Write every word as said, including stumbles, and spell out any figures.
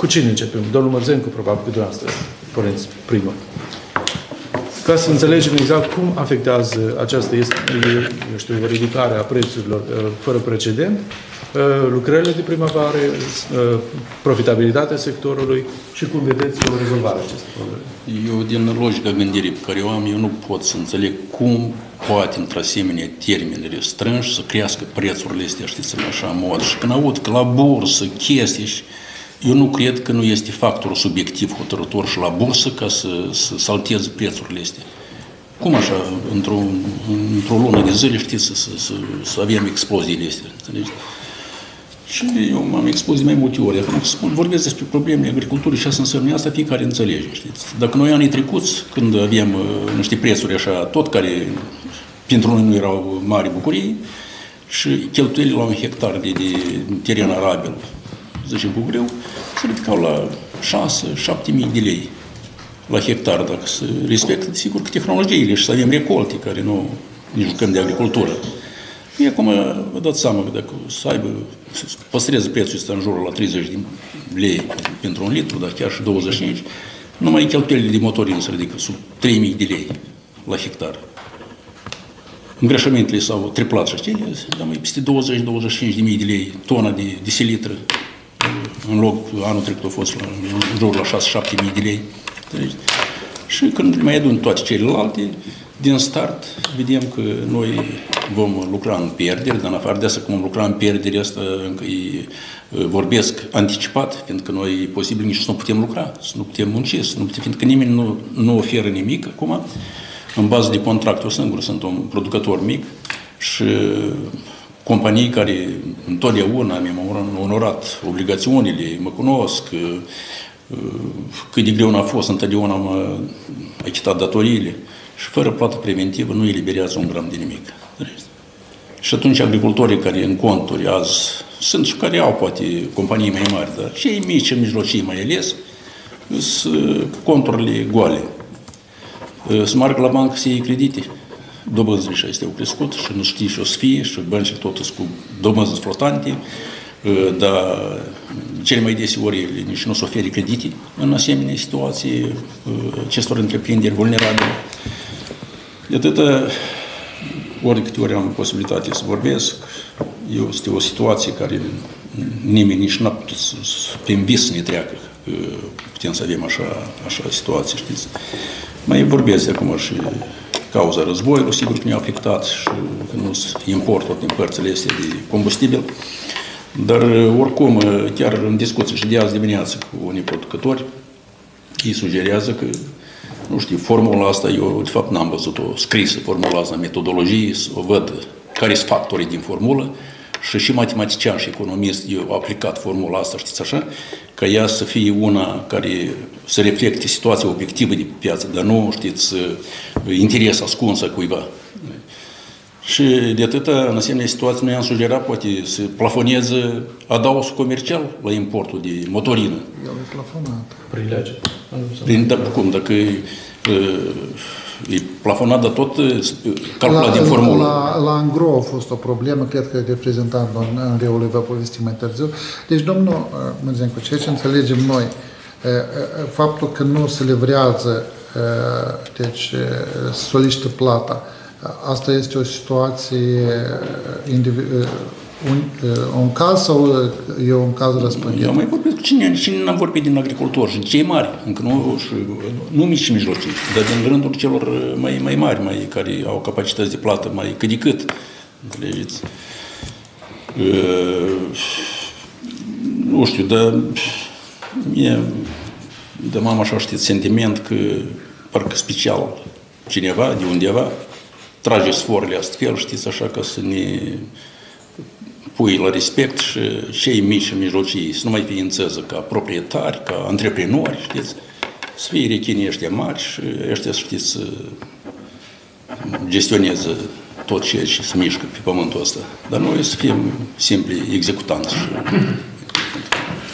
Cu cine începem? Domnul Mărzencu, probabil, cu dumneavoastră, părinți, primul. Ca să înțelegem exact cum afectează această, este, eu știu, ridicare a prețurilor fără precedent, lucrările de primăvară, profitabilitatea sectorului și cum vedeți o rezolvare acestei probleme. Eu, din logica gândirii pe care o am, eu nu pot să înțeleg cum poate, într-asemenea termeni restrânși, să crească prețurile astea, știți, în așa mod. Și când aud că la bursă, chestii, și eu nu cred că nu este factorul subiectiv hotărător și la bursă ca să, să salteze prețurile astea. Cum așa, într-o într-o lună de zile, știți, să, să, să, să avem exploziile astea, înțelegeți? Și eu m-am expus de mai multe ori. Acum spun, vorbesc despre problemele agriculturii și asta înseamnă asta fiecare înțelege, știți? Dacă noi anii trecuți, când aveam uh, niște prețuri așa, tot care pentru noi nu erau mari bucurii, și cheltuielile la un hectar de, de teren arabil, zicem cu greu, se ridicau la șase șapte mii de lei la hectar, dacă se respectă, sigur, că tehnologiile și să avem recolte, care nu ne jucăm de agricultură. E acum, vă dați seama că dacă să aibă, să păstreze prețul ăsta în jurul la treizeci de lei pentru un litru, dar chiar și douăzeci și cinci, numai cheltuielile de motorină se ridică sub trei mii de lei la hectar. Îngrășămintele s-au triplat și știi, dar mai peste douăzeci douăzeci și cinci de mii de lei tona de, de silitră. În loc, anul trecut a fost la, în jurul la șase șapte mii de lei. Și când mai adun toate celelalte, din start, vedem că noi vom lucra în pierderi, dar în afară de asta, cum vom lucra în pierderi, asta încă îi vorbesc anticipat, pentru că noi e posibil nici să nu putem lucra, să nu putem munci, să nu putem, pentru că nimeni nu, nu oferă nimic acum. În bază de contract, eu singur sunt un producător mic și companii care întotdeauna mi-au onorat obligațiunile, mă cunosc, cât de greu n-a fost, întotdeauna am achitat datoriile. Și fără plată preventivă nu eliberează un gram de nimic. Și atunci agricultorii care în conturi azi sunt și care au poate companii mai mari, dar cei mici și mijlocii mai ales, sunt conturile goale. Să meargă la bancă să iei credite, dobânzile și astea au crescut și nu știi și o să fie și băncile tot cu dobânzi flotante, dar cele mai deseori ele nici nu se ofere credite în asemenea situații acestor întreprinderi vulnerabile. De atâta, ori de câte ori am posibilitate să vorbesc, este o situație care nimeni nici n-a putut prin vis să ne treacă, că putem să avem așa, așa situație, știți. Mai vorbesc acum și cauza războiului, sigur că ne-a afectat și că nu se import tot din părțile astea de combustibil. Dar oricum, chiar în discuție și de azi dimineață cu unii producători, ei sugerează că, nu știu, formula asta, eu de fapt n-am văzut-o scrisă, formula asta, metodologie, să o văd care sunt factorii din formulă și și matematician și economist, eu au aplicat formula asta, știți așa, ca ea să fie una care să reflecte situația obiectivă de piață, dar nu, știți, interes ascuns a cuiva. Și de atâta, în asemenea situații, noi am sugerat, poate, să plafoneze adaosul comercial la importul de motorină. El e plafonat. Prin lege. Prin, da, cum, dacă e, e plafonat, dar tot calculat la, din formulă. La, la Angro a fost o problemă, cred că reprezentantul Angreului va povesti mai târziu. Deci, domnul Mărzencu, ceea ce înțelegem noi, faptul că nu se livrează, deci solicită plata, asta este o situație, un, un caz sau e un caz răspândit? Eu mai vorbesc cu cine, cine n-am vorbit din agricultori și cei mari, încă nu, și, nu mici și mijlocii, dar din rândul celor mai, mai mari, mai, care au capacități de plată mai cât de cât. Înțelegeți? Uh, nu știu, dar mie de m-am așa, știți, sentiment că parcă special cineva de undeva trage sforile astfel, știți, așa, ca să ne pui la respect și cei mici și mijlocii să nu mai ființeze ca proprietari, ca antreprenori, știți, să fie rechinii ăștia mari și ăștia, știți, să gestioneze tot ceea ce se mișcă pe pământul ăsta. Dar noi să fim simpli executanți și